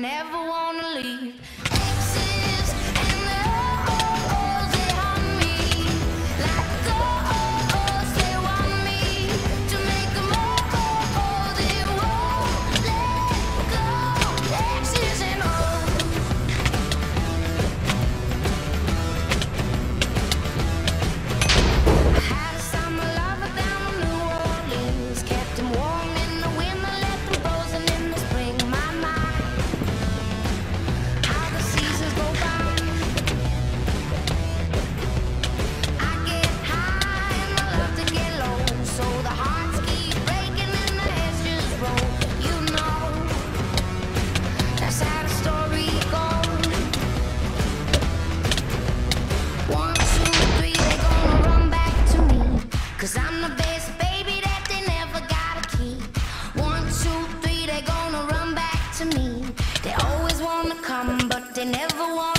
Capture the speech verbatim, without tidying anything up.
never wanna leave. Exes and Ohs, they haunt me like ghosts. They want me to make them whole. They won't let go. Exes and Ohs. I had a summer lover down in New Orleans, kept him warm in the winter, left him frozen in the spring. My mind, how the seasons go by. I get high and I love to get low, so the hearts keep breaking and the heads just roll. You know, that's how the story goes. One, two, three, they gonna run back to me, 'cause I'm the best baby that they never gotta keep. One, two, three, they gonna run back to me. They always wanna come, but they never want